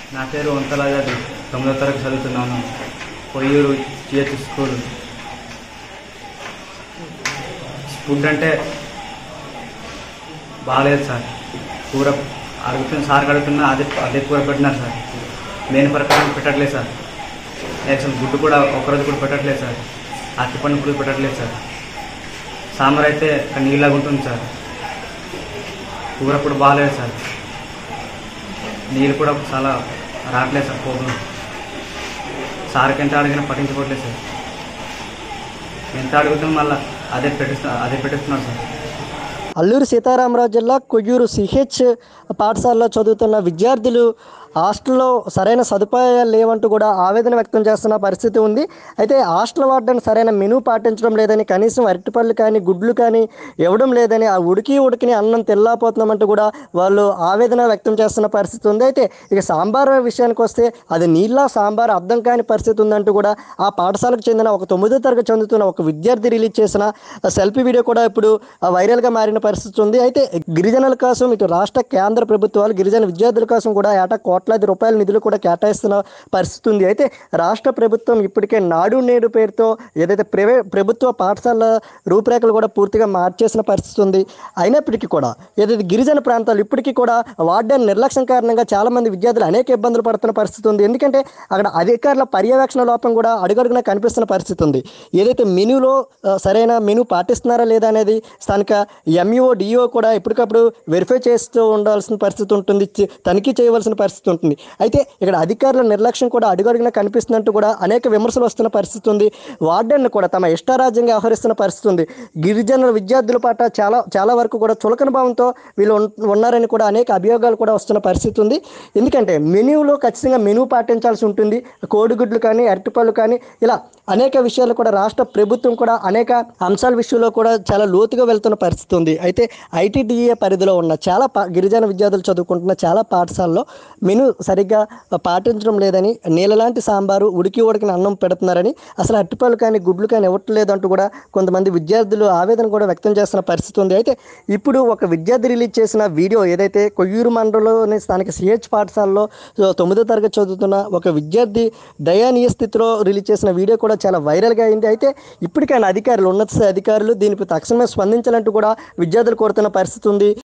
నా పేరు వంతలాజాది 9వ తరగతి చదువుతున్నాను. Koyyuru GH school. ఫుడ్ అంటే బాగాలేదు సార్. కూర అడుగుతున్న సార్ అడుగుతున్నా అదే కూర పెట్టినారు సార్. మెయిన్ ప్రకారం పెట్టట్లేదు సార్. అసలు గుడ్డు కూడా ఒకరోజు కూడా పెట్టట్లేదు సార్. అరటిపండు కూడా పెట్టట్లేదు సార్. సాంబార్ అయితే నీళ్ళగా ఉంటుంది సార్. కూర కూడా బాగాలేదు సార్. నీళ్ళు కూడా చాలా రావట్లేదు సార్. పోగులు సార్కి ఎంత అడిగినా పట్టించుకోవట్లేదు సార్. ఎంత అడుగుతాం మళ్ళీ అదే పెట్టిస్తున్నారు సార్. అల్లూరు సీతారామరాజు జిల్లా కొయ్యూరు సిహెచ్ పాఠశాలలో చదువుతున్న విద్యార్థులు హాస్టల్లో సరైన సదుపాయాలు లేవంటూ కూడా ఆవేదన వ్యక్తం చేస్తున్న పరిస్థితి ఉంది. అయితే హాస్టల్ వార్డెన్ సరైన మెనూ పాటించడం లేదని, కనీసం అరటిపళ్ళు కానీ గుడ్లు కానీ ఇవ్వడం లేదని, ఆ ఉడికిని అన్నం తెల్లాపోతున్నామంటూ కూడా వాళ్ళు ఆవేదన వ్యక్తం చేస్తున్న పరిస్థితి ఉంది. అయితే ఇక సాంబార్ విషయానికి వస్తే అది నీళ్ళ సాంబార్ అర్థం కాని పరిస్థితి ఉందంటూ కూడా ఆ పాఠశాలకు చెందిన ఒక 9వ తరగతి చదువుతున్న ఒక విద్యార్థి రిలీజ్ చేసిన సెల్ఫీ వీడియో కూడా ఇప్పుడు వైరల్గా మారిన పరిస్థితి ఉంది. అయితే గిరిజనుల కోసం ఇటు రాష్ట్ర కేంద్ర ప్రభుత్వాలు గిరిజన విద్యార్థుల కోసం కూడా ఏటా కోట్లాది రూపాయల నిధులు కూడా కేటాయిస్తున్న పరిస్థితి ఉంది. అయితే రాష్ట్ర ప్రభుత్వం ఇప్పటికే నాడు నేడు పేరుతో ఏదైతే ప్రభుత్వ పాఠశాల రూపురేఖలు కూడా పూర్తిగా మార్చేసిన పరిస్థితి ఉంది. అయినప్పటికీ కూడా ఏదైతే గిరిజన ప్రాంతాలు ఇప్పటికీ కూడా వార్డెన్ నిర్లక్ష్యం కారణంగా చాలామంది విద్యార్థులు అనేక ఇబ్బందులు పడుతున్న పరిస్థితి ఉంది. ఎందుకంటే అక్కడ అధికారుల పర్యవేక్షణ లోపం కూడా అడుగడుగునా కనిపిస్తున్న పరిస్థితి ఉంది. ఏదైతే మెనూలో సరైన మెనూ పాటిస్తున్నారా లేదా అనేది స్థానిక ఎంఈఓ డిఓ కూడా ఎప్పటికప్పుడు వెరిఫై చేస్తూ ఉండాల్సిన పరిస్థితి ఉంటుంది, తనిఖీ చేయవలసిన పరిస్థితి ఉంటుంది. అయితే ఇక్కడ అధికారుల నిర్లక్ష్యం కూడా అడుగడుగునా కనిపిస్తున్నట్టు కూడా అనేక విమర్శలు వస్తున్న పరిస్థితి ఉంది. వార్డెన్ కూడా తమ ఇష్టారాజ్యంగా వ్యవహరిస్తున్న పరిస్థితి ఉంది. గిరిజనుల విద్యార్థుల పట్ల చాలా వరకు కూడా చులకన భావంతో వీళ్ళు ఉన్నారని కూడా అనేక అభియోగాలు కూడా వస్తున్న పరిస్థితి ఉంది. ఎందుకంటే మెనూలో ఖచ్చితంగా మెనూ పాటించాల్సి ఉంటుంది. కోడిగుడ్లు కానీ అరటిపళ్ళు కానీ ఇలా అనేక విషయాలు కూడా రాష్ట్ర ప్రభుత్వం కూడా అనేక అంశాల విషయంలో కూడా చాలా లోతుగా వెళ్తున్న పరిస్థితి ఉంది. అయితే ఐటీడీఏ పరిధిలో ఉన్న చాలా గిరిజన విద్యార్థులు చదువుకుంటున్న చాలా పాఠశాలలో మెనూ సరిగ్గా పాటించడం లేదని, నీళ్ళలాంటి సాంబారు ఉడికిన అన్నం పెడుతున్నారని, అసలు అరటిపళ్ళు కానీ గుడ్లు కానీ ఇవ్వట్లేదు అంటూ కూడా కొంతమంది విద్యార్థులు ఆవేదన కూడా వ్యక్తం చేస్తున్న పరిస్థితి ఉంది. అయితే ఇప్పుడు ఒక విద్యార్థి రిలీజ్ చేసిన వీడియో ఏదైతే కొయ్యూరు మండలంలోని స్థానిక సిహెచ్ పాఠశాలలో 9వ తరగతి చదువుతున్న ఒక విద్యార్థి దయనీయ స్థితిలో రిలీజ్ చేసిన వీడియో కూడా చాలా వైరల్గా అయింది. అయితే ఇప్పటికైనా ఉన్నత అధికారులు దీనిపై తక్షణమే స్పందించాలంటూ కూడా విద్యార్థులు కోరుతున్న పరిస్థితి ఉంది.